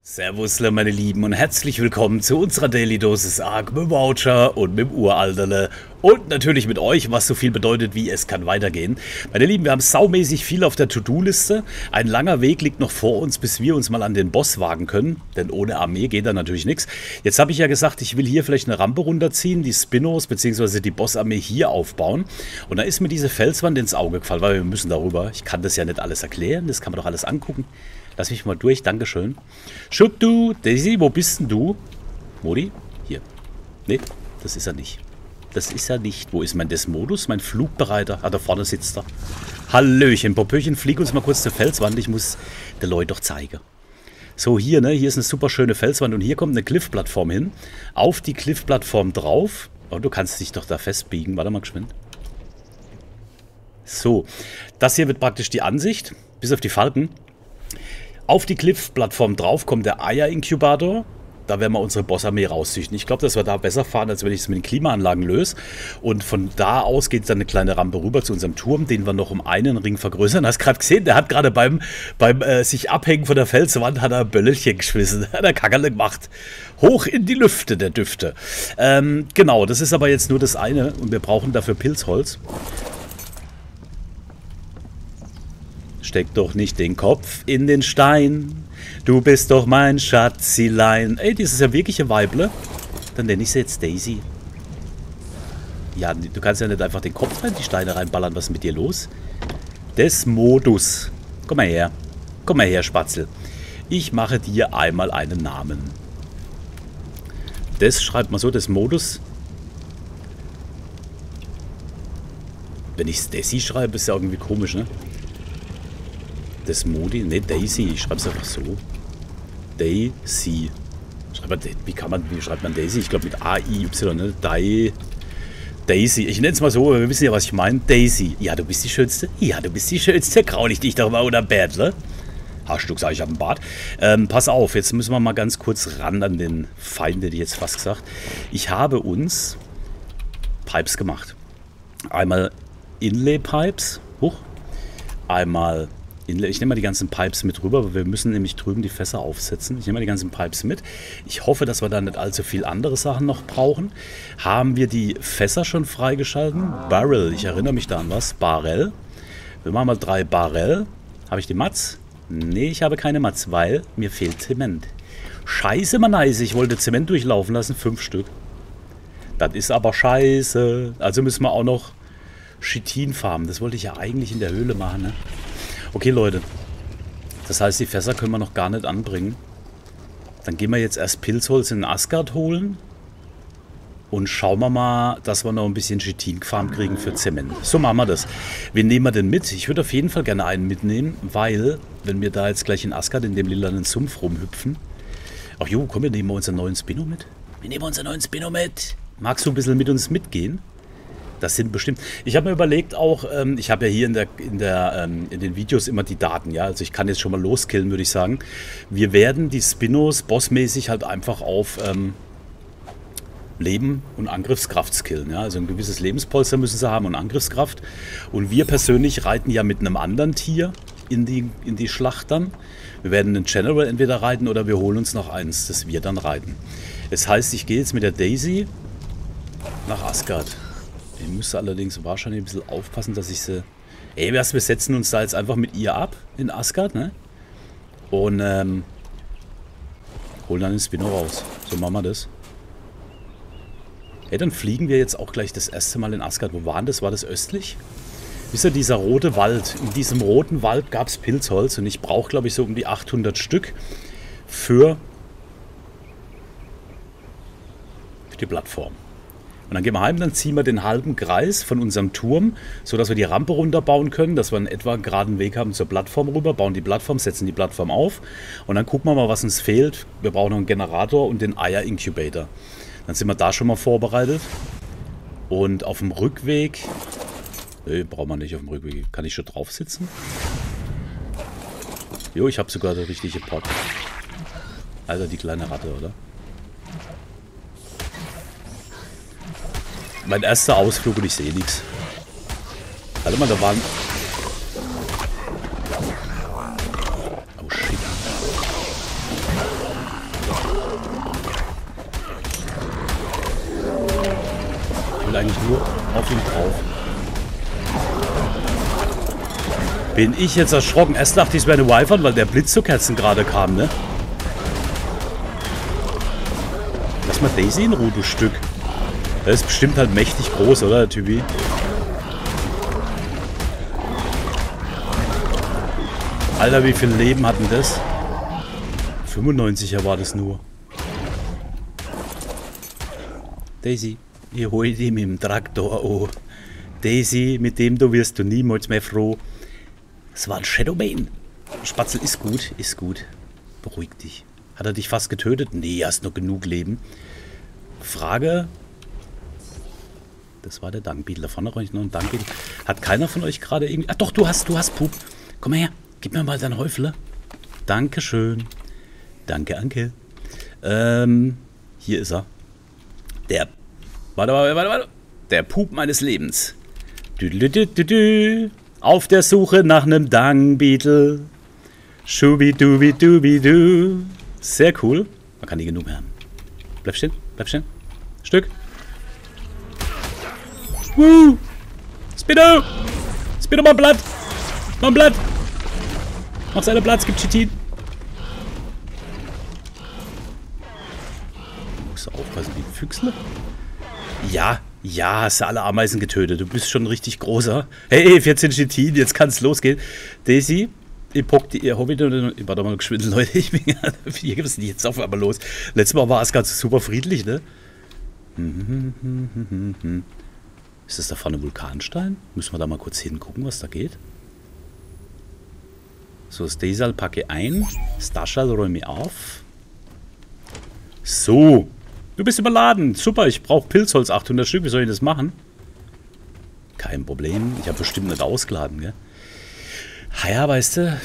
Servus, meine Lieben, und herzlich willkommen zu unserer Daily Dosis Ark mit dem Voucher und mit dem Uralterle und natürlich mit euch, was so viel bedeutet wie es kann weitergehen. Meine Lieben, wir haben saumäßig viel auf der To-Do-Liste. Ein langer Weg liegt noch vor uns, bis wir uns mal an den Boss wagen können, denn ohne Armee geht da natürlich nichts. Jetzt habe ich ja gesagt, ich will hier vielleicht eine Rampe runterziehen, die Spinnos bzw. die Bossarmee hier aufbauen. Und da ist mir diese Felswand ins Auge gefallen, weil wir müssen darüber. Ich kann das ja nicht alles erklären, das kann man doch alles angucken. Lass mich mal durch, dankeschön. Schuck du, Daisy, wo bist denn du? Modi? Hier. Nee, das ist er nicht. Das ist er nicht. Wo ist mein Desmodus, mein Flugbereiter? Ah, da vorne sitzt er. Hallöchen, Popöchen, flieg uns mal kurz zur Felswand. Ich muss den Leuten doch zeigen. So, hier, ne? Hier ist eine super schöne Felswand und hier kommt eine Cliff-Plattform hin. Auf die Cliff-Plattform drauf. Oh, du kannst dich doch da festbiegen. Warte mal geschwind. So, das hier wird praktisch die Ansicht. Bis auf die Falken. Auf die Cliff-Plattform drauf kommt der Eier-Inkubator. Da werden wir unsere Bossarmee rauszüchten. Ich glaube, dass wir da besser fahren, als wenn ich es mit den Klimaanlagen löse. Und von da aus geht dann eine kleine Rampe rüber zu unserem Turm, den wir noch um einen Ring vergrößern. Hast gerade gesehen, der hat gerade beim sich abhängen von der Felswand hat er ein Böllchen geschmissen. Hat er Kackerle gemacht. Hoch in die Lüfte, der Düfte. Genau, das ist aber jetzt nur das eine. Und wir brauchen dafür Pilzholz. Steck doch nicht den Kopf in den Stein. Du bist doch mein Schatzilein. Ey, das ist ja wirklich ein Weible. Dann nenne ich sie jetzt Daisy. Ja, du kannst ja nicht einfach den Kopf rein, die Steine reinballern. Was ist mit dir los? Desmodus. Komm mal her. Komm mal her, Spatzel. Ich mache dir einmal einen Namen. Das schreibt man so, Desmodus. Wenn ich Daisy schreibe, ist ja irgendwie komisch, ne? Desmodi, ne, Daisy, ich schreibe es einfach so. Daisy. Wie schreibt man Daisy? Ich glaube mit A-I-Y, ne? Daisy. Ich nenne es mal so, wir wissen ja, was ich meine. Daisy. Ja, du bist die Schönste. Ja, du bist die Schönste. Kraul ich dich doch mal unter Bett, ne? Haarstück, sag ich, habe einen Bart. Pass auf, jetzt müssen wir mal ganz kurz ran an den Feind, hätte ich jetzt fast gesagt. Ich habe uns Pipes gemacht. Einmal Inlay-Pipes. Einmal ich nehme mal die ganzen Pipes mit rüber, weil wir müssen nämlich drüben die Fässer aufsetzen. Ich nehme mal die ganzen Pipes mit. Ich hoffe, dass wir da nicht allzu viel andere Sachen noch brauchen. Haben wir die Fässer schon freigeschalten? Barrel, ich erinnere mich da an was. Barrel. Wir machen mal 3 Barrel. Habe ich die Mats? Nee, ich habe keine Mats, weil mir fehlt Zement. Scheiße, man nice. Ich wollte Zement durchlaufen lassen, 5 Stück. Das ist aber scheiße. Also müssen wir auch noch Chitin farmen. Das wollte ich ja eigentlich in der Höhle machen, ne? Okay, Leute. Das heißt, die Fässer können wir noch gar nicht anbringen. Dann gehen wir jetzt erst Pilzholz in Asgard holen. Und schauen wir mal, dass wir noch ein bisschen Chitin gefarmt kriegen für Zement. So machen wir das. Wen nehmen wir denn mit? Ich würde auf jeden Fall gerne einen mitnehmen, weil, wenn wir da jetzt gleich in Asgard in dem lilanen Sumpf rumhüpfen. Ach jo, komm, wir nehmen unseren neuen Spinno mit. Wir nehmen unseren neuen Spinno mit. Magst du ein bisschen mit uns mitgehen? Das sind bestimmt. Ich habe mir überlegt auch, ich habe ja hier in den Videos immer die Daten, ja. Also ich kann jetzt schon mal loskillen, würde ich sagen. Wir werden die Spinnos bossmäßig halt einfach auf Leben und Angriffskraft skillen, ja. Also ein gewisses Lebenspolster müssen sie haben und Angriffskraft. Und wir persönlich reiten ja mit einem anderen Tier in die Schlacht dann. Wir werden einen General entweder reiten oder wir holen uns noch eins, das wir dann reiten. Das heißt, ich gehe jetzt mit der Daisy nach Asgard. Ich muss allerdings wahrscheinlich ein bisschen aufpassen, dass ich sie... Ey, wir setzen uns da jetzt einfach mit ihr ab in Asgard, ne? Und holen dann den Spinno raus. So machen wir das. Ey, dann fliegen wir jetzt auch gleich das erste Mal in Asgard. Wo waren das? War das östlich? Wisst ihr, dieser rote Wald. In diesem roten Wald gab es Pilzholz und ich brauche, glaube ich, so um die 800 Stück für die Plattform. Und dann gehen wir heim, dann ziehen wir den halben Kreis von unserem Turm, sodass wir die Rampe runterbauen können, dass wir einen etwa geraden Weg haben zur Plattform rüber, bauen die Plattform, setzen die Plattform auf und dann gucken wir mal, was uns fehlt. Wir brauchen noch einen Generator und den Eier-Inkubator. Dann sind wir da schon mal vorbereitet. Und auf dem Rückweg... Nee, brauchen wir nicht auf dem Rückweg. Kann ich schon drauf sitzen? Jo, ich habe sogar der richtige Pot. Alter, die kleine Ratte, oder? Mein erster Ausflug und ich sehe nichts. Warte mal, da waren... Oh shit. will eigentlich nur auf ihn drauf. Bin ich jetzt erschrocken. Erst dachte ich, es wäre eine Wyvern, weil der Blitz zu Kerzen gerade kam, ne? Lass mal Daisy in Ruhe, du Stück. Der ist bestimmt halt mächtig groß, oder, der Typi? Alter, wie viel Leben hat denn das? 95er war das nur. Daisy, ich hol dich mit dem Traktor an. Daisy, mit dem du wirst du niemals mehr froh. Das war ein Shadowbane. Spatzel ist gut, ist gut. Beruhig dich. Hat er dich fast getötet? Nee, hast noch genug Leben. Frage. Das war der Dankbeetle. Da vorne ich noch einen Dankbeetle. Hat keiner von euch gerade irgendwie... Ach doch, du hast Pup. Komm mal her. Gib mir mal deinen Häufle. Dankeschön. Danke, Anke. Hier ist er. Der... Warte. Der Pup meines Lebens. Auf der Suche nach einem Dankbeetle. Schubidubidubidu. Sehr cool. Man kann nie genug mehr haben. Bleib stehen, bleib stehen. Stück. Woo! Spino! Spino, mal Blatt! Mal Blatt! Mach seine Platz, gibt Chitin. Musst du aufpassen wie ein Füchsle? Ja, hast du alle Ameisen getötet. Du bist schon richtig großer. Hey, 14 Chitin, jetzt kann es losgehen. Daisy, warte mal geschwind, Leute. Hier gibt es nicht jetzt auf einmal los. Letztes Mal war es ganz super friedlich, ne? Ist das da vorne Vulkanstein? Müssen wir da mal kurz hingucken, was da geht? So, Stesal packe ein. Stashal räume auf. So. Du bist überladen. Super, ich brauche Pilzholz 800 Stück. Wie soll ich das machen? Kein Problem. Ich habe bestimmt nicht ausgeladen, gell? Ja, weißt du.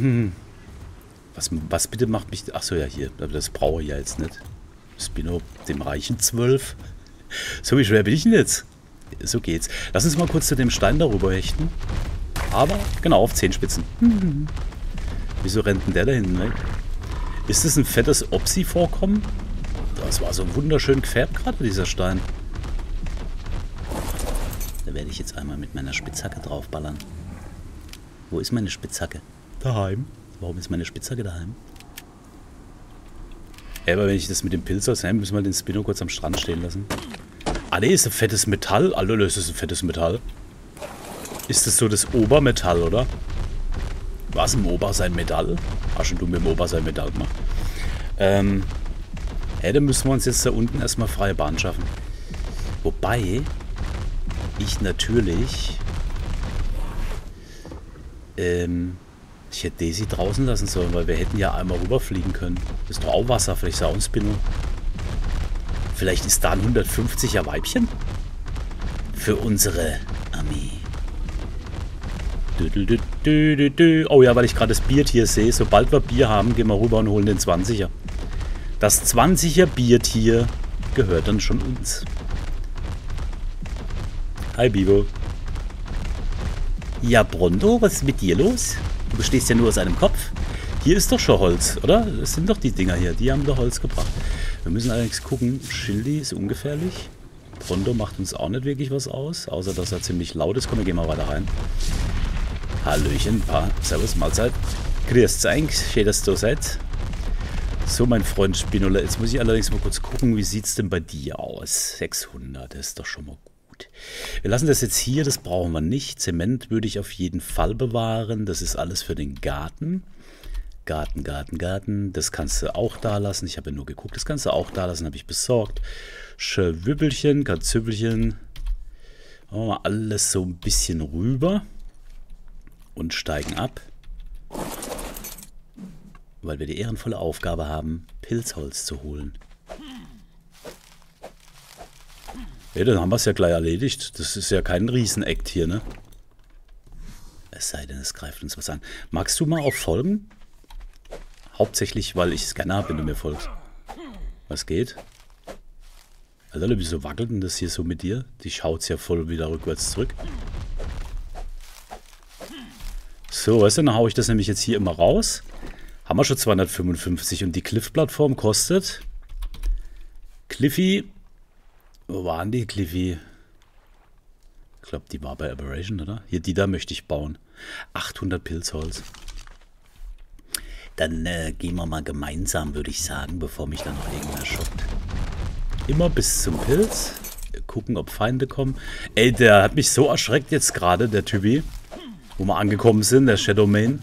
Was bitte macht mich... Achso, ja, hier. Das brauche ich ja jetzt nicht. Spino, dem reichen 12. So, wie schwer bin ich denn jetzt? So geht's. Lass uns mal kurz zu dem Stein darüber hechten. Aber, genau, auf Zehenspitzen. Wieso rennt denn der da hinten weg? Ist das ein fettes Opsi-Vorkommen? Das war so wunderschön gefärbt gerade, dieser Stein. Da werde ich jetzt einmal mit meiner Spitzhacke draufballern. Wo ist meine Spitzhacke? Daheim. Warum ist meine Spitzhacke daheim? Ja, aber wenn ich das mit dem Pilz aus, müssen wir den Spino kurz am Strand stehen lassen. Ah, ne, ist ein fettes Metall. Alter, das ist ein fettes Metall. Ist das so das Obermetall, oder? Was im Ober sein Metall? Hast schon du mit dem Ober sein Metall gemacht? Dann müssen wir uns jetzt da unten erstmal freie Bahn schaffen. Wobei ich natürlich ich hätte Daisy draußen lassen sollen, weil wir hätten ja einmal rüberfliegen können. Das ist doch auch Wasser, vielleicht ist da auch ein Spinner. Vielleicht ist da ein 150er Weibchen für unsere Armee. Oh ja, weil ich gerade das Biertier sehe. Sobald wir Bier haben, gehen wir rüber und holen den 20er. Das 20er Biertier gehört dann schon uns. Hi, Bibo. Ja, Bronto, was ist mit dir los? Du bestehst ja nur aus einem Kopf. Hier ist doch schon Holz, oder? Das sind doch die Dinger hier. Die haben doch Holz gebracht. Wir müssen allerdings gucken. Schildi ist ungefährlich. Bronto macht uns auch nicht wirklich was aus. Außer, dass er ziemlich laut ist. Komm, wir gehen mal weiter rein. Hallöchen, Pa. Servus, Mahlzeit. Grüß euch, schön, dass du seid. So, mein Freund Spinola. Jetzt muss ich allerdings mal kurz gucken, wie sieht es denn bei dir aus? 600, das ist doch schon mal gut. Wir lassen das jetzt hier, das brauchen wir nicht. Zement würde ich auf jeden Fall bewahren. Das ist alles für den Garten. Garten. Das kannst du auch da lassen. Ich habe ja nur geguckt, das kannst du auch da lassen, habe ich besorgt. Schwüppelchen, Katzüppelchen. Machen wir mal alles so ein bisschen rüber. Und steigen ab. Weil wir die ehrenvolle Aufgabe haben, Pilzholz zu holen. Ja, dann haben wir es ja gleich erledigt. Das ist ja kein Riesen-Act hier, ne? Es sei denn, es greift uns was an. Magst du mal auf Folgen? Hauptsächlich, weil ich es gerne habe, wenn du mir folgst. Was geht? Alter, wieso wackelt denn das hier so mit dir? Die schaut's ja voll wieder rückwärts zurück. So, weißt du, dann haue ich das nämlich jetzt hier immer raus. Haben wir schon 255 und die Cliff-Plattform kostet... Cliffy... Wo waren die, Cliffy? Ich glaube, die war bei Aberration, oder? Hier, die da möchte ich bauen. 800 Pilzholz. Dann gehen wir mal gemeinsam, würde ich sagen, bevor mich dann noch irgendwer schockt. Immer bis zum Pilz. Gucken, ob Feinde kommen. Ey, der hat mich so erschreckt jetzt gerade, der Typi. Wo wir angekommen sind, der Shadowmane.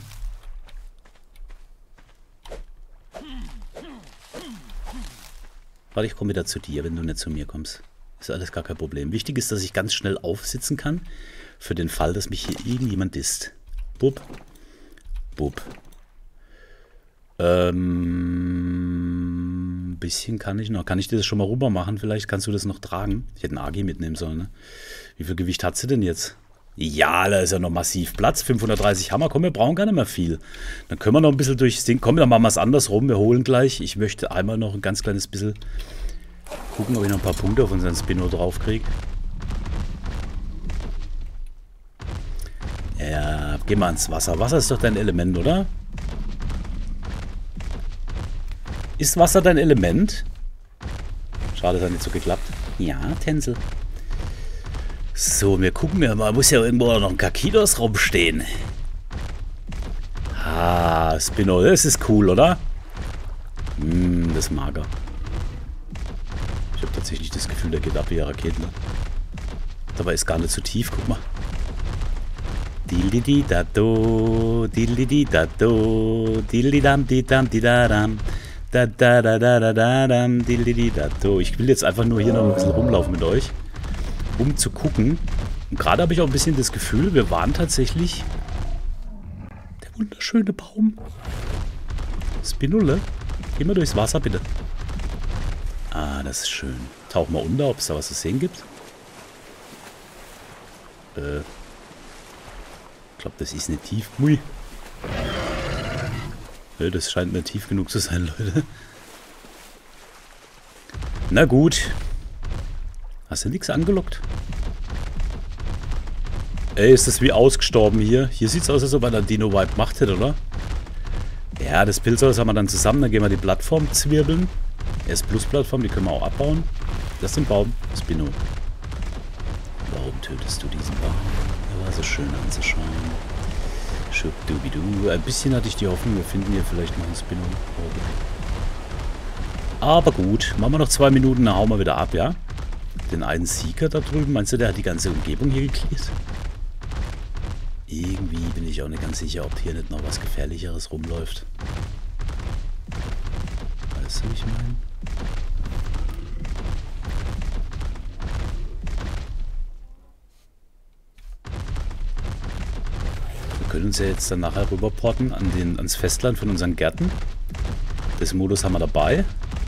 Warte, ich komme wieder zu dir, wenn du nicht zu mir kommst. Ist alles gar kein Problem. Wichtig ist, dass ich ganz schnell aufsitzen kann. Für den Fall, dass mich hier irgendjemand disst. Bub. Bub. Ein bisschen kann ich noch. Kann ich dir das schon mal rüber machen? Vielleicht kannst du das noch tragen. Ich hätte einen AG mitnehmen sollen, ne? Wie viel Gewicht hat sie denn jetzt? Ja, da ist ja noch massiv Platz. 530 Hammer. Komm, wir brauchen gar nicht mehr viel. Dann können wir noch ein bisschen durchs Ding. Komm, dann machen wir es andersrum. Wir holen gleich. Ich möchte einmal noch ein ganz kleines bisschen gucken, ob ich noch ein paar Punkte auf unseren Spinno drauf kriege. Ja, geh mal ins Wasser. Wasser ist doch dein Element, oder? Ist Wasser dein Element? Schade, es hat nicht so geklappt. Ja, Tänzel. So, wir gucken ja mal. Muss ja irgendwo noch ein Kakidos rumstehen. Ah, Spinno, das ist cool, oder? Das ist mager. Ich habe tatsächlich das Gefühl, der geht ab wie ein Raketler. Dabei ist gar nicht so tief, guck mal. Dildi-di-da-do, dildi-di-da-do, dildi-dam-di-dam-di-da-dam. Da-da-da-da-da-dam, dildi-di-da-do. Ich will jetzt einfach nur hier noch ein bisschen rumlaufen mit euch, um zu gucken. Und gerade habe ich auch ein bisschen das Gefühl, wir waren tatsächlich der wunderschöne Baum. Spinnulle, geh mal durchs Wasser, bitte. Ah, das ist schön. Tauch mal unter, ob es da was zu sehen gibt. Ich glaube, das ist nicht tief. Mui. Das scheint mir tief genug zu sein, Leute. Na gut. Hast du nichts angelockt? Ey, ist das wie ausgestorben hier? Hier sieht es aus, als ob er einen Dino-Vibe gemacht hätte, oder? Ja, das Pilzholz haben wir dann zusammen. Dann gehen wir die Plattform zwirbeln. S-Plus-Plattform, die können wir auch abbauen. Das ist ein Baum. Spinno. Warum tötest du diesen Baum? Der war so schön anzuschauen. Schubdubidu. Ein bisschen hatte ich die Hoffnung, wir finden hier vielleicht noch einen Spinno. Aber gut, machen wir noch 2 Minuten, dann hauen wir wieder ab, ja? Den einen Seeker da drüben, meinst du, der hat die ganze Umgebung hier geklärt? Irgendwie bin ich auch nicht ganz sicher, ob hier nicht noch was Gefährlicheres rumläuft. Weißt du, wie ich meine? Wir können uns ja jetzt dann nachher rüberporten ans Festland von unseren Gärten. Das Modus haben wir dabei.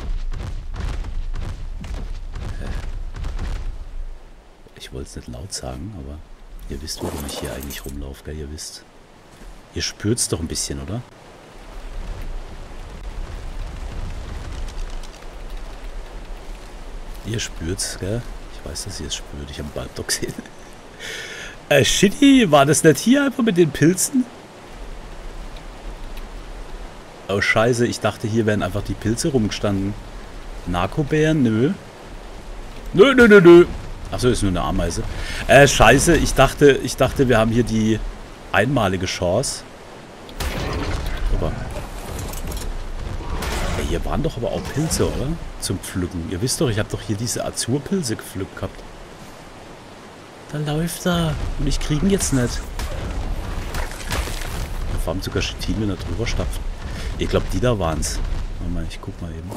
Ich wollte es nicht laut sagen, aber ihr wisst, warum ich hier eigentlich rumlaufe, gell? Ihr wisst. Ihr spürt es doch ein bisschen, oder? Ihr spürt's, gell? Ich weiß, dass ihr es spürt. Ich habe einen Balbdog gesehen. Shitty, war das nicht hier einfach mit den Pilzen? Oh, scheiße. Ich dachte, hier wären einfach die Pilze rumgestanden. Narkobären? Nö. Nö, nö, nö, nö. Achso, ist nur eine Ameise. Scheiße. Ich dachte, wir haben hier die einmalige Chance. Aber ey, hier waren doch aber auch Pilze, oder? Zum Pflücken. Ihr wisst doch, ich habe doch hier diese Azurpilze gepflückt gehabt. Da läuft er. Und ich kriege ihn jetzt nicht. Vor allem sogar Chitin, wenn er drüber stapft. Ich glaube, die da waren es. Warte mal, ich guck mal eben.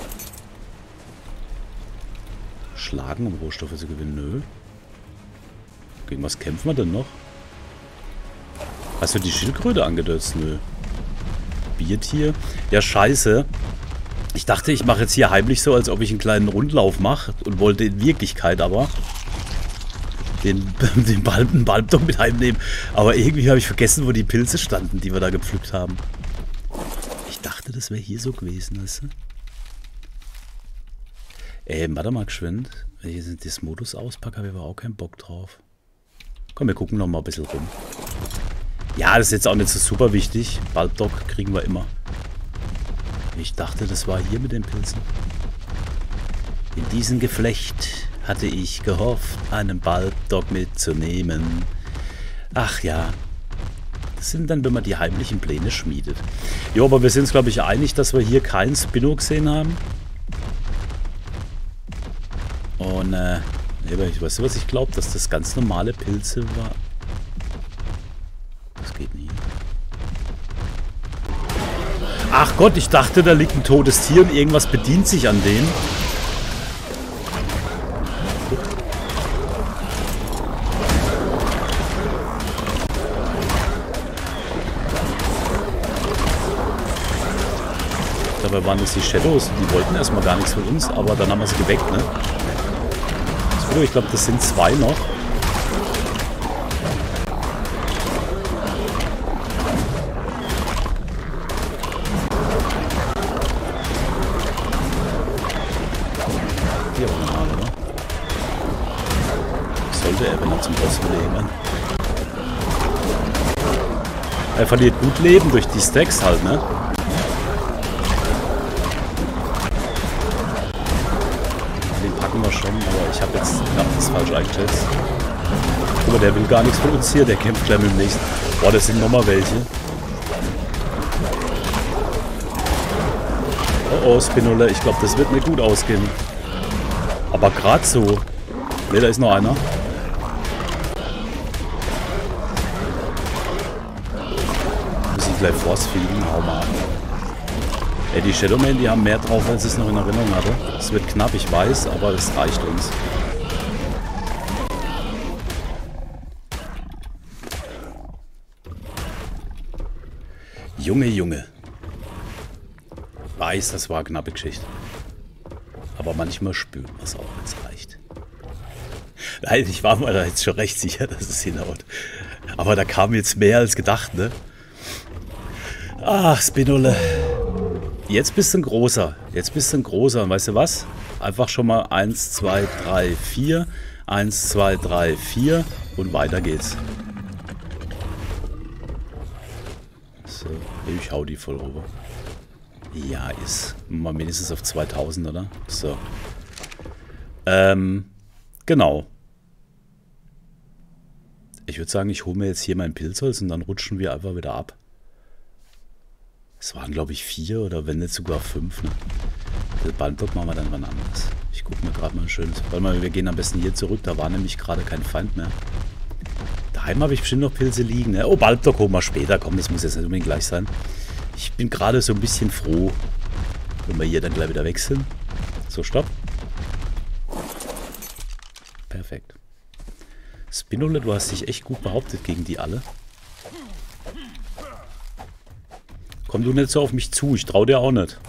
Schlagen, um Rohstoffe zu gewinnen. Nö. Gegen was kämpfen wir denn noch? Hast du die Schildkröte angedötzt? Nö. Biertier? Ja, scheiße. Ich dachte, ich mache jetzt hier heimlich so, als ob ich einen kleinen Rundlauf mache und wollte in Wirklichkeit aber den Balbdog mit heimnehmen. Aber irgendwie habe ich vergessen, wo die Pilze standen, die wir da gepflückt haben. Ich dachte, das wäre hier so gewesen, weißt du? Warte mal geschwind. Wenn ich jetzt das Modus auspacke, habe ich aber auch keinen Bock drauf. Komm, wir gucken noch mal ein bisschen rum. Ja, das ist jetzt auch nicht so super wichtig. Balbdog kriegen wir immer. Ich dachte, das war hier mit den Pilzen. In diesem Geflecht hatte ich gehofft, einen Bulbdog mitzunehmen. Ach ja, das sind dann, wenn man die heimlichen Pläne schmiedet. Jo, aber wir sind uns, glaube ich, einig, dass wir hier keinen Spinno gesehen haben. Und, weißt du, was ich glaube? Dass das ganz normale Pilze war. Das geht nicht. Ach Gott, ich dachte, da liegt ein totes Tier und irgendwas bedient sich an dem. Dabei waren es die Shadows. Die wollten erstmal gar nichts von uns, aber dann haben wir sie geweckt, ne? So, ich glaube, das sind 2 noch. Hier auch normal, oder? Sollte er, wenn er zum Boss leben. Er verliert gut Leben durch die Stacks halt, ne? Den packen wir schon, aber ich habe jetzt knapp das falsch eingeschätzt. Aber der will gar nichts von uns hier, der kämpft gleich mit dem nächsten. Boah, das sind nochmal welche. Oh oh, Spinola, ich glaube, das wird mir gut ausgehen. Aber gerade so. Ne, da ist noch einer. Muss ich gleich Force fliegen, hau mal ab. Ey, die Shadowmen, die haben mehr drauf, als ich es noch in Erinnerung hatte. Es wird knapp, ich weiß, aber es reicht uns. Junge, Junge. Weiß, das war eine knappe Geschichte. Aber manchmal spürt man es auch, wenn es reicht. Nein, ich war mir da jetzt schon recht sicher, dass es hinhaut. Aber da kam jetzt mehr als gedacht, ne? Ach, Spinola. Jetzt bist du ein großer. Jetzt bist du ein großer. Und weißt du was? Einfach schon mal 1, 2, 3, 4. 1, 2, 3, 4. Und weiter geht's. So, ich hau die voll rüber. Ja, ist mal mindestens auf 2000, oder? So. Genau. Ich würde sagen, ich hole mir jetzt hier mein Pilzholz und dann rutschen wir einfach wieder ab. Es waren, glaube ich, 4 oder wenn nicht sogar 5. Ne? Den Bandblock machen wir dann wann anderes. Ich gucke mir gerade mal ein schönes. Warte mal, wir gehen am besten hier zurück. Da war nämlich gerade kein Feind mehr. Daheim habe ich bestimmt noch Pilze liegen. Ne? Oh, Bandblock holen wir später. Komm, das muss jetzt nicht unbedingt gleich sein. Ich bin gerade so ein bisschen froh, wenn wir hier dann gleich wieder wechseln. So, stopp. Perfekt. Spinola, du hast dich echt gut behauptet gegen die alle. Komm du nicht so auf mich zu, ich traue dir auch nicht.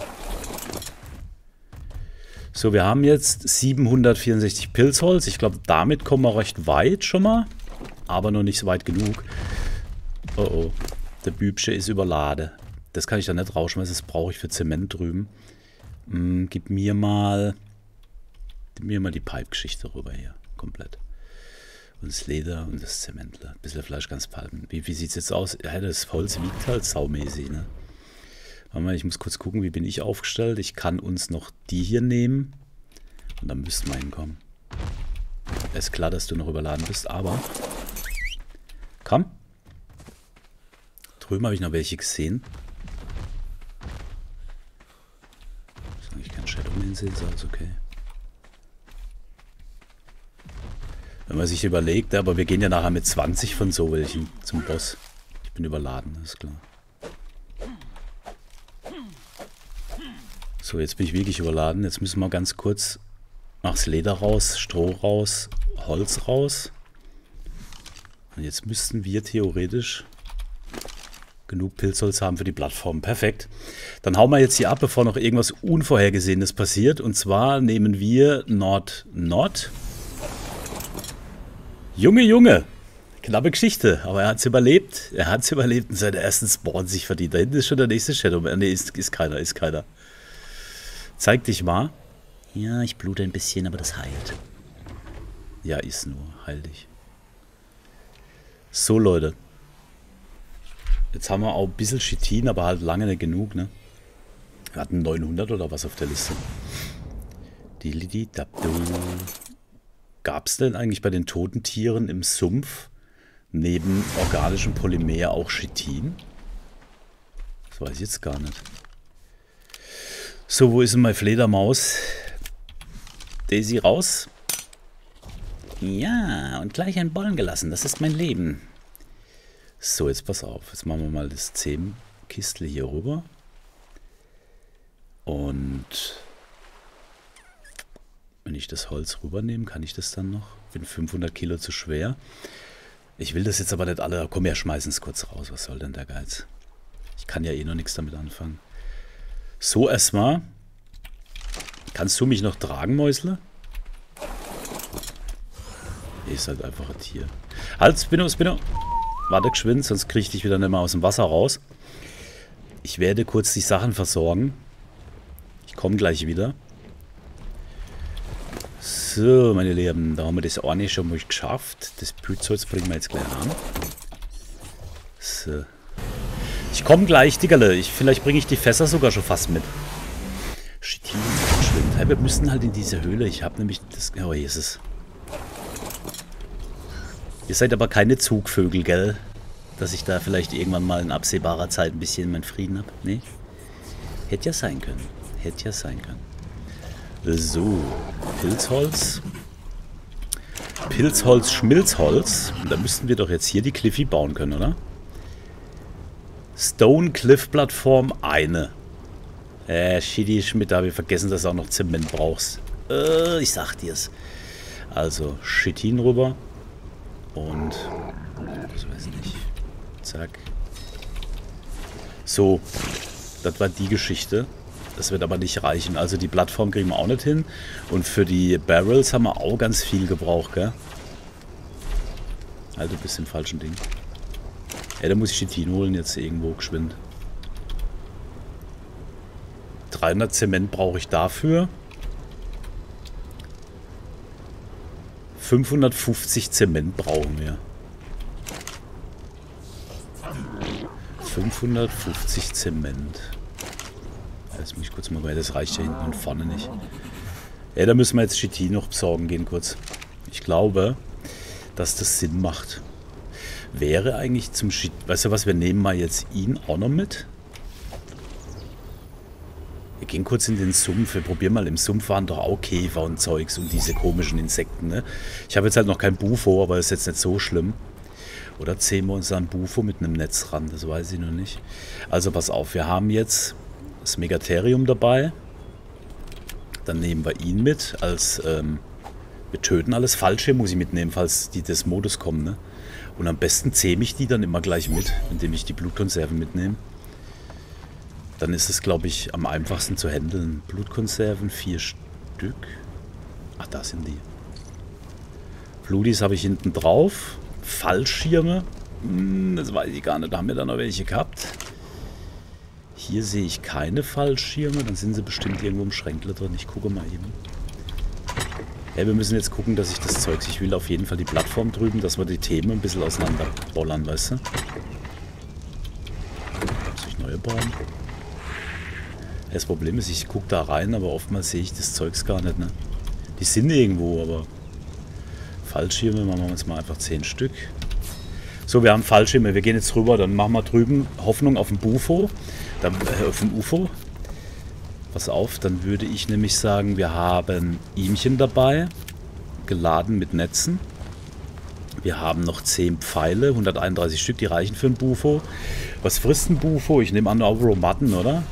So, wir haben jetzt 764 Pilzholz. Ich glaube, damit kommen wir recht weit schon mal. Aber noch nicht so weit genug. Oh oh, der Bübsche ist überladen. Das kann ich da nicht rausschmeißen, das brauche ich für Zement drüben. Gib mir mal die Pipe-Geschichte rüber hier, komplett. Und das Leder und das Zementler. Ein bisschen Fleisch ganz palmen. Wie sieht es jetzt aus? Ja, das Holz wiegt halt saumäßig, ne? Warte mal, ich muss kurz gucken, wie bin ich aufgestellt. Ich kann uns noch die hier nehmen. Und dann müssten wir hinkommen. Ist klar, dass du noch überladen bist, aber... Komm. Drüben habe ich noch welche gesehen. Ist eigentlich kein Shadowman sehen, ist alles okay. Wenn man sich überlegt, aber wir gehen ja nachher mit 20 von so welchen zum Boss. Ich bin überladen, ist klar. So, jetzt bin ich wirklich überladen. Jetzt müssen wir ganz kurz das Leder raus, Stroh raus, Holz raus. Und jetzt müssten wir theoretisch genug Pilzholz haben für die Plattform. Perfekt. Dann hauen wir jetzt hier ab, bevor noch irgendwas Unvorhergesehenes passiert. Und zwar nehmen wir Nord. Junge, Junge. Knappe Geschichte, aber er hat es überlebt. Er hat es überlebt und seinen ersten Spawn sich verdient. Da hinten ist schon der nächste Shadow. Ne, ist keiner. Zeig dich mal. Ja, ich blute ein bisschen, aber das heilt. Ja, ist nur. Heil dich. So, Leute. Jetzt haben wir auch ein bisschen Chitin, aber halt lange nicht genug, ne? Wir hatten 900 oder was auf der Liste. Gab es denn eigentlich bei den toten Tieren im Sumpf neben organischem Polymer auch Chitin? Das weiß ich jetzt gar nicht. So, wo ist denn meine Fledermaus? Daisy raus. Ja, und gleich einen Bollen gelassen. Das ist mein Leben. So, jetzt pass auf. Jetzt machen wir mal das 10-Kistle hier rüber. Und wenn ich das Holz rübernehme, kann ich das dann noch? Bin 500 Kilo zu schwer. Ich will das jetzt aber nicht alle... Komm, ja, schmeißen es kurz raus. Was soll denn der Geiz? Ich kann ja eh noch nichts damit anfangen. So, erstmal. Kannst du mich noch tragen, Mäusle? Ist halt einfach ein Tier. Halt, Spinno, Spinno. Warte geschwind, sonst kriege ich dich wieder nicht mehr aus dem Wasser raus. Ich werde kurz die Sachen versorgen. Ich komme gleich wieder. So, meine Lieben, da haben wir das eine schon mal geschafft. Das Pilzholz bringen wir jetzt gleich an. So. Ich komme gleich, Diggerle. Vielleicht bringe ich die Fässer sogar schon fast mit. Chitin schwimmt. Hey, wir müssen halt in diese Höhle. Ich habe nämlich das... Oh, hier ist es. Ihr seid aber keine Zugvögel, gell? Dass ich da vielleicht irgendwann mal in absehbarer Zeit ein bisschen meinen Frieden habe. Nee? Hätte ja sein können. Hätte ja sein können. So. Pilzholz. Pilzholz, Schmilzholz. Und da müssten wir doch jetzt hier die Cliffy bauen können, oder? Stone Cliff Plattform, eine. Shitty Schmidt, da habe ich vergessen, dass du auch noch Zement brauchst. Ich sag dir's. Also, Chitin rüber. Und, das weiß ich nicht. Zack. So, das war die Geschichte. Das wird aber nicht reichen. Also die Plattform kriegen wir auch nicht hin. Und für die Barrels haben wir auch ganz viel gebraucht, gell? Also du bist im falschen Ding. Ja, da muss ich Chitin holen jetzt irgendwo geschwind. 300 Zement brauche ich dafür. 550 Zement brauchen wir. 550 Zement. Jetzt muss ich kurz mal weiter. Das reicht ja hinten und vorne nicht. Ja, da müssen wir jetzt Chitin noch besorgen gehen kurz. Ich glaube, dass das Sinn macht. Wäre eigentlich zum Chitin... Weißt du was, wir nehmen mal jetzt ihn auch noch mit. Wir gehen kurz in den Sumpf. Wir probieren mal. Im Sumpf waren doch auch Käfer und Zeugs und diese komischen Insekten. Ne? Ich habe jetzt halt noch kein Bufo, aber das ist jetzt nicht so schlimm. Oder ziehen wir uns an Bufo mit einem Netz ran? Das weiß ich noch nicht. Also pass auf, wir haben jetzt das Megatherium dabei. Dann nehmen wir ihn mit als... wir töten alles. Fallschirm muss ich mitnehmen, falls die des Modus kommen. Ne? Und am besten zähme ich die dann immer gleich mit, indem ich die Blutkonserven mitnehme. Dann ist es, glaube ich, am einfachsten zu handeln. Blutkonserven, 4 Stück. Ach, da sind die. Flutis habe ich hinten drauf. Fallschirme. Das weiß ich gar nicht. Da haben wir da noch welche gehabt. Hier sehe ich keine Fallschirme. Dann sind sie bestimmt irgendwo im Schränkle drin. Ich gucke mal eben. Ja, wir müssen jetzt gucken, dass ich das Zeugs... Ich will auf jeden Fall die Plattform drüben, dass wir die Themen ein bisschen auseinanderbollern, weißt du? Muss ich neue bauen? Das Problem ist, ich gucke da rein, aber oftmals sehe ich das Zeugs gar nicht, ne? Die sind irgendwo, aber... Fallschirme machen wir uns mal einfach 10 Stück. So, wir haben Fallschirme. Wir gehen jetzt rüber, dann machen wir drüben Hoffnung auf ein Bufo. Dann, auf ein UFO. Pass auf, dann würde ich nämlich sagen, wir haben Ihmchen dabei. Geladen mit Netzen. Wir haben noch 10 Pfeile, 131 Stück, die reichen für ein Bufo. Was frisst ein Bufo? Ich nehme an, auch Raw Mutton, oder?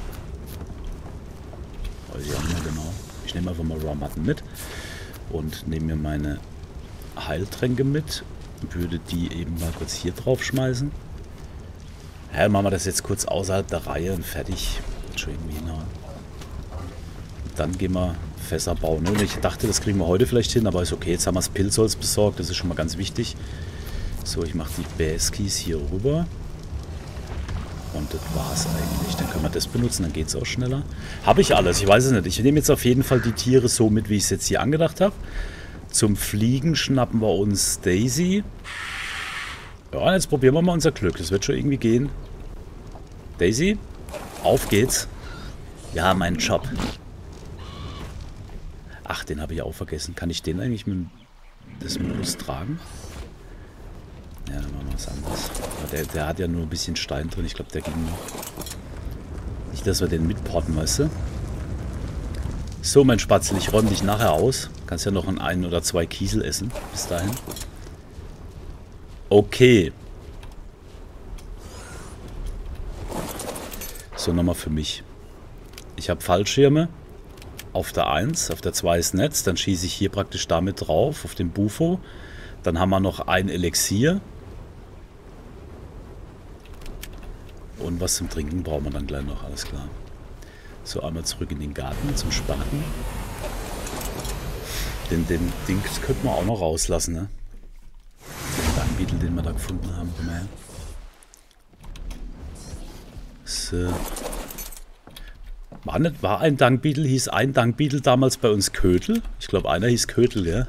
Weiß ich auch nicht mehr genau. Ich nehme einfach mal Raw Mutton mit. Und nehme mir meine Heiltränke mit. Würde die eben mal kurz hier drauf schmeißen. Ja, dann machen wir das jetzt kurz außerhalb der Reihe und fertig. Wird schon irgendwie hinhauen. Dann gehen wir Fässer bauen. Und ich dachte, das kriegen wir heute vielleicht hin, aber ist okay. Jetzt haben wir das Pilzholz besorgt, das ist schon mal ganz wichtig. So, ich mache die Bäskis hier rüber. Und das war's eigentlich. Dann können wir das benutzen, dann geht es auch schneller. Habe ich alles, ich weiß es nicht. Ich nehme jetzt auf jeden Fall die Tiere so mit, wie ich es jetzt hier angedacht habe. Zum Fliegen schnappen wir uns Daisy. Ja, jetzt probieren wir mal unser Glück. Das wird schon irgendwie gehen. Daisy, auf geht's. Ja, mein Job. Ach, den habe ich auch vergessen. Kann ich den eigentlich mit des Modus tragen. Ja, dann machen wir was anderes. Der hat ja nur ein bisschen Stein drin. Ich glaube, der ging noch. Nicht, dass wir den mitporten, weißt du? So, mein Spatzel, ich räume dich nachher aus. Kannst ja noch ein oder zwei Kiesel essen. Bis dahin. Okay. So, nochmal für mich. Ich habe Fallschirme. Auf der 1, auf der 2 ist Netz. Dann schieße ich hier praktisch damit drauf, auf den Bufo. Dann haben wir noch ein Elixier. Und was zum Trinken brauchen wir dann gleich noch, alles klar. So, einmal zurück in den Garten zum Spaten. Den Dings könnten wir auch noch rauslassen, ne? Den Dangbeetle, den wir da gefunden haben. Komm mal her. So. War ein Dangbeetle, hieß ein Dangbeetle damals bei uns Kötel? Ich glaube, einer hieß Kötel, ja?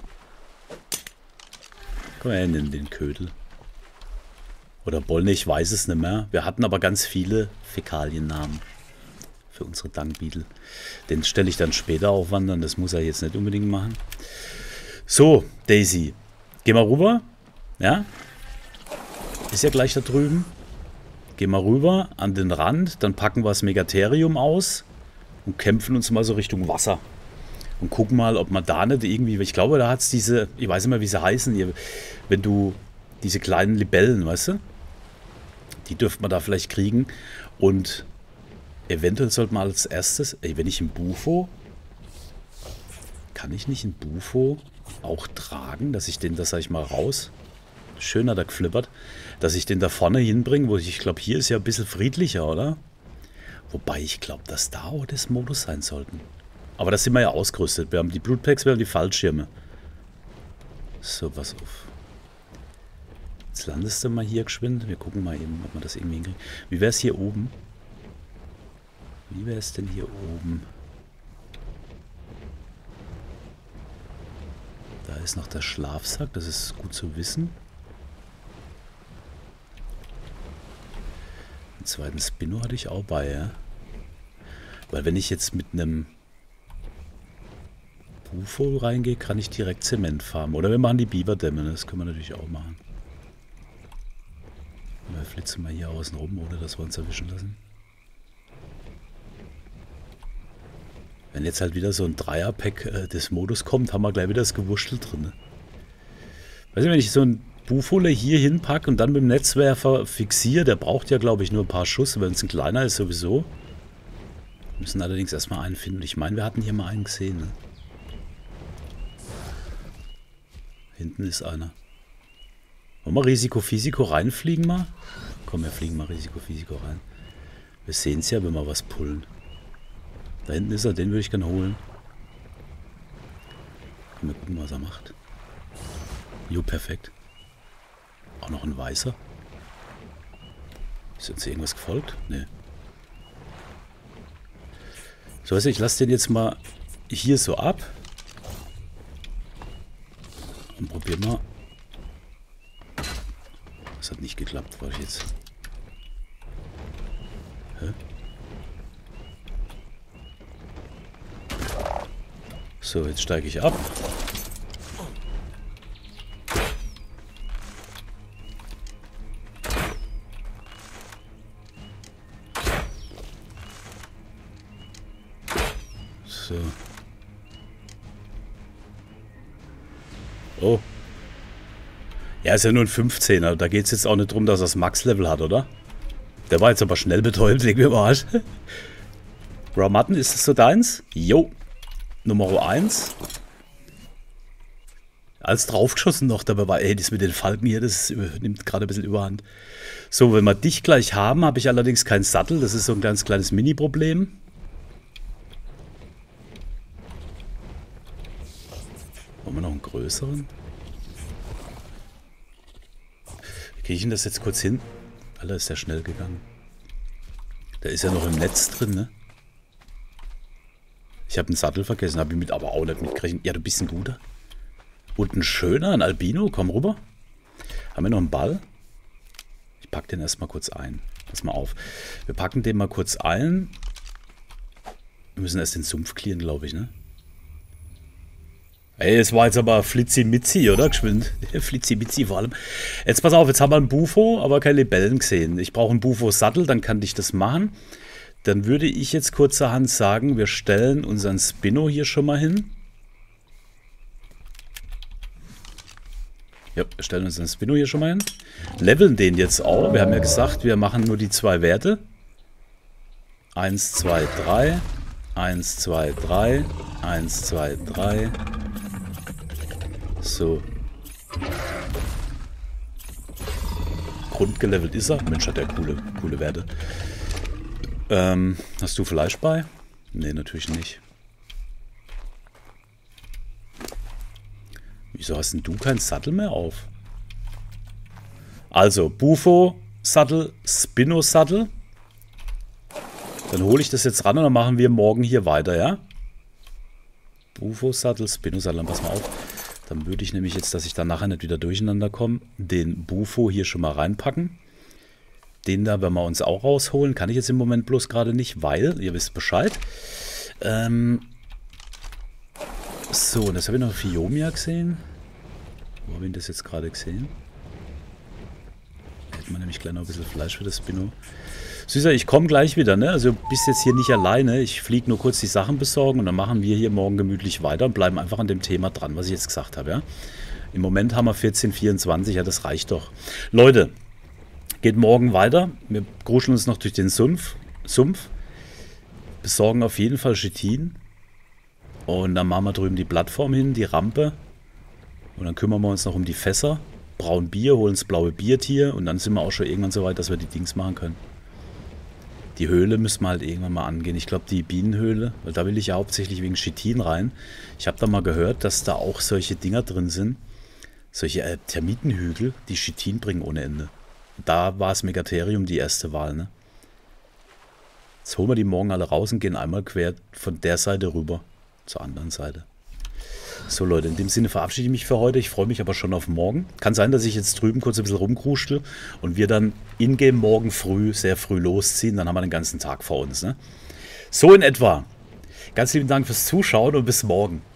Komm her, nennen den Kötel. Oder Bollne, ich weiß es nicht mehr. Wir hatten aber ganz viele Fäkaliennamen für unsere Dangbeetle. Den stelle ich dann später aufwandern. Das muss er jetzt nicht unbedingt machen. So, Daisy. Geh mal rüber. Ja? Ist ja gleich da drüben. Geh mal rüber an den Rand. Dann packen wir das Megatherium aus. Und kämpfen uns mal so Richtung Wasser. Und gucken mal, ob man da nicht irgendwie... Ich glaube, da hat es diese... Ich weiß nicht mehr, wie sie heißen. Hier, wenn du... Diese kleinen Libellen, weißt du? Die dürfte man da vielleicht kriegen. Und... Eventuell sollte man als erstes, wenn ich ein Bufo, kann ich nicht ein Bufo auch tragen, dass ich den, das sag ich mal raus, schön hat er geflippert, dass ich den da vorne hinbringe, wo ich glaube, hier ist ja ein bisschen friedlicher, oder? Wobei ich glaube, dass da auch das Modus sein sollten. Aber das sind wir ja ausgerüstet. Wir haben die Blutpacks, wir haben die Fallschirme. So, pass auf. Jetzt landest du mal hier geschwind. Wir gucken mal eben, ob wir das irgendwie hinkriegen. Wie wäre es hier oben? Wie wäre es denn hier oben? Da ist noch der Schlafsack, das ist gut zu wissen. Den zweiten Spinno hatte ich auch bei, ja. Weil wenn ich jetzt mit einem Bufo reingehe, kann ich direkt Zement farmen. Oder wir machen die Biberdämme, das können wir natürlich auch machen. Wir flitzen mal hier außen rum, ohne dass wir uns erwischen lassen. Wenn jetzt halt wieder so ein Dreierpack des Modus kommt, haben wir gleich wieder das Gewurschtel drin. Weiß nicht, wenn ich so ein Bufole hier hinpacke und dann mit dem Netzwerfer fixiere, der braucht ja, glaube ich, nur ein paar Schuss. Wenn es ein kleiner ist, sowieso. Wir müssen allerdings erstmal einen finden. Ich meine, wir hatten hier mal einen gesehen. Ne? Hinten ist einer. Wollen wir Risiko-Fisiko reinfliegen mal? Komm, wir fliegen mal Risiko-Fisiko rein. Wir sehen es ja, wenn wir was pullen. Da hinten ist er, den würde ich gerne holen. Komm, wir gucken, was er macht. Jo, perfekt. Auch noch ein weißer. Ist uns hier irgendwas gefolgt? Nee. So, also ich lasse den jetzt mal hier so ab. Und probier mal. Das hat nicht geklappt, war ich jetzt. Hä? So, jetzt steige ich ab. So. Oh. Ja, ist ja nur ein 15er. Da geht es jetzt auch nicht darum, dass er das Max-Level hat, oder? Der war jetzt aber schnell betäubt, leg mir mal. Raw Mutton, ist das so deins? Jo. Nummer 1. Als draufgeschossen noch, dabei war, ey, das mit den Falken hier, das nimmt gerade ein bisschen Überhand. So, wenn wir dich gleich haben, habe ich allerdings keinen Sattel. Das ist so ein ganz kleines Mini-Problem. Wollen wir noch einen größeren? Wie kriege ich denn das jetzt kurz hin? Alter, ist ja schnell gegangen. Der ist ja noch im Netz drin, ne? Ich habe einen Sattel vergessen, habe ich aber auch nicht mitgerechnet. Ja, du bist ein guter. Und ein schöner, ein Albino, komm rüber. Haben wir noch einen Ball? Ich packe den erstmal kurz ein. Pass mal auf. Wir packen den mal kurz ein. Wir müssen erst den Sumpf clearen, glaube ich, ne? Ey, es war jetzt aber Flitzi-Mitzi, oder? Geschwind. Flitzi-Mitzi vor allem. Jetzt pass auf, jetzt haben wir einen Bufo, aber keine Libellen gesehen. Ich brauche einen Bufo-Sattel, dann kann ich das machen. Dann würde ich jetzt kurzerhand sagen, wir stellen unseren Spinno hier schon mal hin. Ja, wir stellen unseren Spinno hier schon mal hin. Leveln den jetzt auch. Wir haben ja gesagt, wir machen nur die 2 Werte. 1, 2, 3. 1, 2, 3. 1, 2, 3. So. Grundgelevelt ist er. Mensch, hat der coole Werte. Hast du Fleisch bei? Nee, natürlich nicht. Wieso hast denn du keinen Sattel mehr auf? Also, Bufo-Sattel, Spinno-Sattel. Dann hole ich das jetzt ran und dann machen wir morgen hier weiter, ja? Bufo-Sattel, Spinno-Sattel, dann pass mal auf. Dann würde ich nämlich jetzt, dass ich dann nachher nicht wieder durcheinander komme, den Bufo hier schon mal reinpacken. Den da werden wir uns auch rausholen. Kann ich jetzt im Moment bloß gerade nicht, weil, ihr wisst Bescheid. So, und das habe ich noch Fiomia gesehen. Wo habe ich das jetzt gerade gesehen? Da hätten wir nämlich gleich noch ein bisschen Fleisch für das Spinno. Süßer, ich komme gleich wieder, ne? Also du bist jetzt hier nicht alleine. Ich fliege nur kurz die Sachen besorgen und dann machen wir hier morgen gemütlich weiter und bleiben einfach an dem Thema dran, was ich jetzt gesagt habe, ja? Im Moment haben wir 14:24, ja, das reicht doch. Leute, geht morgen weiter. Wir gruscheln uns noch durch den Sumpf. Besorgen auf jeden Fall Chitin. Und dann machen wir drüben die Plattform hin, die Rampe. Und dann kümmern wir uns noch um die Fässer. Brauen Bier, holen das blaue Biertier. Und dann sind wir auch schon irgendwann so weit, dass wir die Dings machen können. Die Höhle müssen wir halt irgendwann mal angehen. Ich glaube, die Bienenhöhle, weil da will ich ja hauptsächlich wegen Chitin rein. Ich habe da mal gehört, dass da auch solche Dinger drin sind. Solche Termitenhügel, die Chitin bringen ohne Ende. Da war das Megatherium die erste Wahl, ne? Jetzt holen wir die morgen alle raus und gehen einmal quer von der Seite rüber zur anderen Seite. So Leute, in dem Sinne verabschiede ich mich für heute. Ich freue mich aber schon auf morgen. Kann sein, dass ich jetzt drüben kurz ein bisschen rumkruschel und wir dann in-game morgen früh, sehr früh losziehen. Dann haben wir den ganzen Tag vor uns, ne? So in etwa. Ganz lieben Dank fürs Zuschauen und bis morgen.